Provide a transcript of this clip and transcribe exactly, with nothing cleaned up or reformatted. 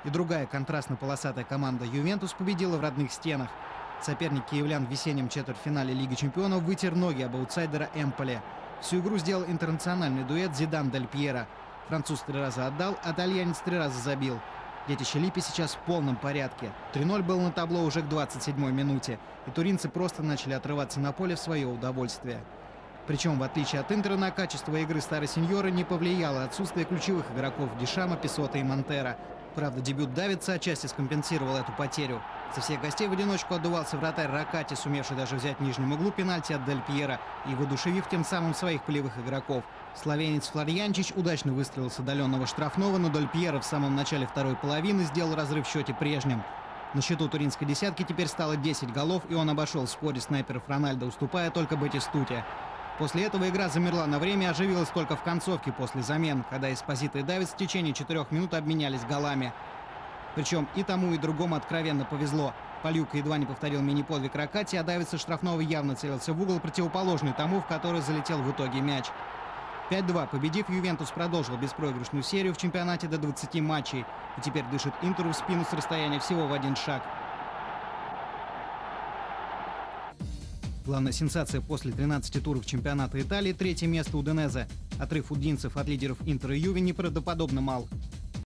И другая контрастно-полосатая команда «Ювентус» победила в родных стенах. Соперник киевлян в весеннем четвертьфинале Лиги чемпионов вытер ноги об аутсайдера Эмполи. Всю игру сделал интернациональный дуэт Зидан-Дель Пьеро. Француз три раза отдал, а итальянец три раза забил. Детище Липпи сейчас в полном порядке. три ноль был на табло уже к двадцать седьмой минуте. И туринцы просто начали отрываться на поле в свое удовольствие. Причем, в отличие от Интера, на качество игры старой сеньоры не повлияло отсутствие ключевых игроков Дишама, Писота и Монтера. Правда, дебют Давидса отчасти скомпенсировал эту потерю. Со всех гостей в одиночку отдувался вратарь Ракати, сумевший даже взять в нижнем углу пенальти от Дель Пьеро и воодушевив тем самым своих полевых игроков. Словенец Флорьянчич удачно выстрелил с удаленного штрафного, но Дель Пьеро в самом начале второй половины сделал разрыв в счете прежним. На счету туринской десятки теперь стало десять голов, и он обошел в споре снайперов Рональдо, уступая только Батистуте. После этого игра замерла на время и оживилась только в концовке после замен, когда Эспозито и Давидс в течение четырех минут обменялись голами. Причем и тому, и другому откровенно повезло. Пальюка едва не повторил мини-подвиг Ракати, а Давидс со штрафного явно целился в угол, противоположный тому, в который залетел в итоге мяч. пять-два победив, Ювентус продолжил беспроигрышную серию в чемпионате до двадцати матчей. И теперь дышит Интеру в спину с расстояния всего в один шаг. Главная сенсация после тринадцати туров чемпионата Италии – третье место Удинезе. Отрыв удинцев от лидеров Интера и Юве неправдоподобно мал.